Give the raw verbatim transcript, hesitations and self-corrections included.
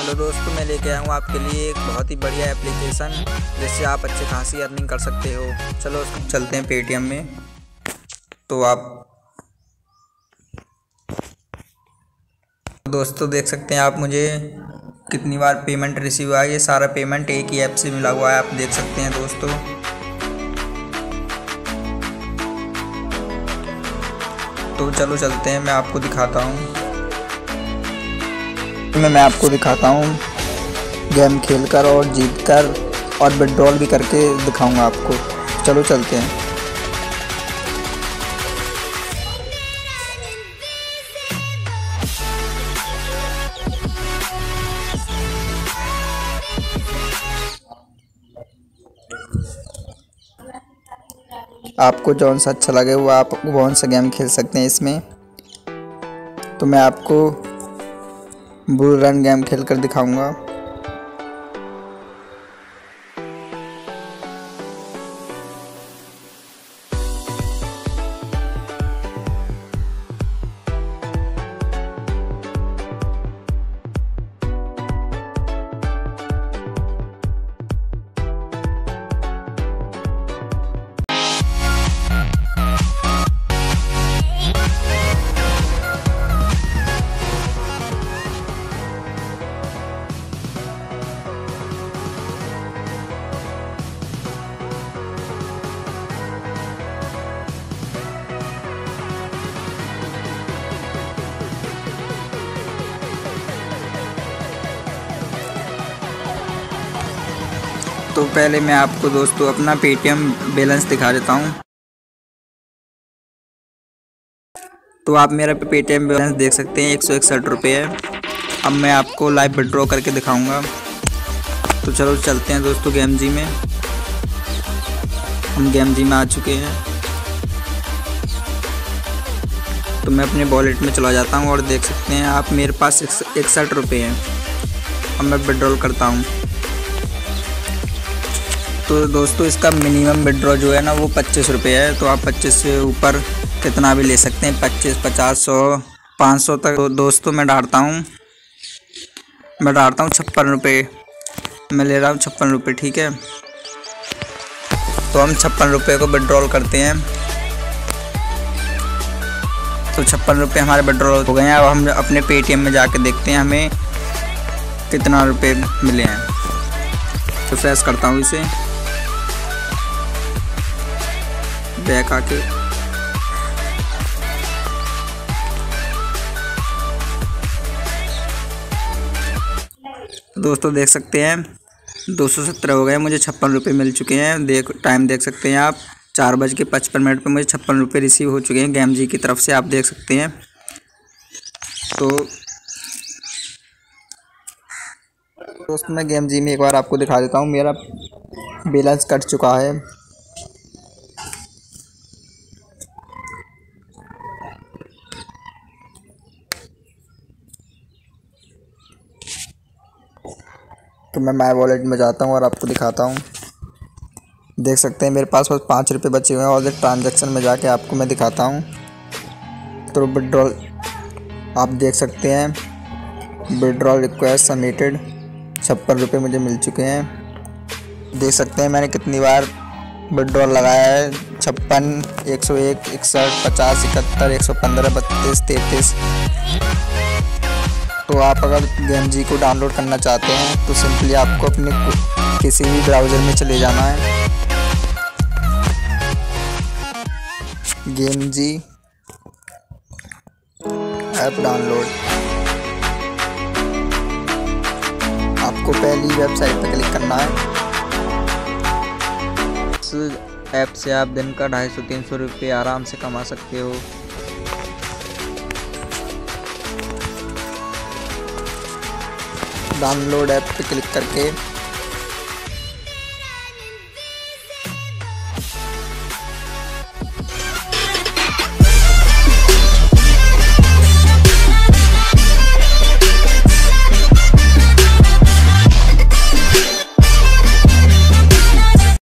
Hello दोस्तों, मैं लेके आया हूँ आपके लिए एक बहुत ही बढ़िया एप्लीकेशन जिससे आप अच्छी खासी अर्निंग कर सकते हो। चलो चलते हैं पेटीएम में। तो आप दोस्तों देख सकते हैं आप मुझे कितनी बार पेमेंट रिसीव हुआ है। ये सारा पेमेंट एक ही ऐप से मिला हुआ है, आप देख सकते हैं दोस्तों। तो चलो चलते हैं, मैं आपको दिखाता हूँ मैं मैं आपको दिखाता हूँ गेम खेलकर और जीतकर और विड्रॉल भी करके दिखाऊंगा आपको। चलो चलते हैं। आपको जौन सा अच्छा लगे वो आप कौन सा गेम खेल सकते हैं इसमें। तो मैं आपको बुल रन गेम खेलकर दिखाऊंगा। तो पहले मैं आपको दोस्तों अपना पेटीएम बैलेंस दिखा देता हूँ। तो आप मेरा पेटीएम बैलेंस देख सकते हैं, एक सौ इकसठ रुपये है। अब मैं आपको लाइव विड्रॉ करके दिखाऊंगा। तो चलो चलते हैं दोस्तों गेम जी में। हम गेम जी में आ चुके हैं। तो मैं अपने वॉलेट में चला जाता हूँ और देख सकते हैं आप मेरे पास इकसठ रुपये हैं। अब मैं विड्रॉल करता हूँ। तो दोस्तों इसका मिनिमम विड्रॉ जो है ना वो पच्चीस रुपये है। तो आप पच्चीस से ऊपर कितना भी ले सकते हैं, पच्चीस पचास सौ पाँच सौ तक। तो दोस्तों मैं डालता हूँ मैं डालता हूँ छप्पन रुपये। मैं ले रहा हूँ छप्पन रुपये, ठीक है। तो हम छप्पन रुपये को विड्रॉल करते हैं। तो छप्पन रुपये हमारे विड्रॉल हो गए हैं। अब हम अपने पेटीएम में जाके देखते हैं हमें कितना रुपये मिले हैं। तो फ्रेश करता हूँ इसे, बैक आके। दोस्तों देख सकते हैं दो सौ सत्रह हो गए, मुझे छप्पन रुपये मिल चुके हैं। देख टाइम देख सकते हैं आप, चार बज के पचपन मिनट पर मुझे छप्पन रुपये रिसीव हो चुके हैं गेम जी की तरफ से, आप देख सकते हैं। तो दोस्तों मैं गेम जी में एक बार आपको दिखा देता हूँ, मेरा बैलेंस कट चुका है। तो मैं माय वॉलेट में जाता हूँ और आपको दिखाता हूँ। देख सकते हैं मेरे पास बस पाँच रुपये बचे हुए हैं और एक ट्रांजैक्शन में जाके आपको मैं दिखाता हूँ। तो विड्रॉल आप देख सकते हैं, विड्रॉल रिक्वेस्ट सबमिटेड, छप्पन रुपये मुझे मिल चुके हैं। देख सकते हैं मैंने कितनी बार विड्रॉल लगाया है, छप्पन, एक सौ एक, इकसठ, पचास, इकहत्तर, एक सौ पंद्रह, बत्तीस, तैंतीस। तो आप अगर गेम जी को डाउनलोड करना चाहते हैं तो सिंपली आपको अपने किसी भी ब्राउज़र में चले जाना है, गेम जी ऐप डाउनलोड। आपको पहली वेबसाइट पर क्लिक करना है। इस ऐप से आप दिन का ढाई सौ तीन सौ रुपये आराम से कमा सकते हो। डाउनलोड ऐप पे क्लिक करके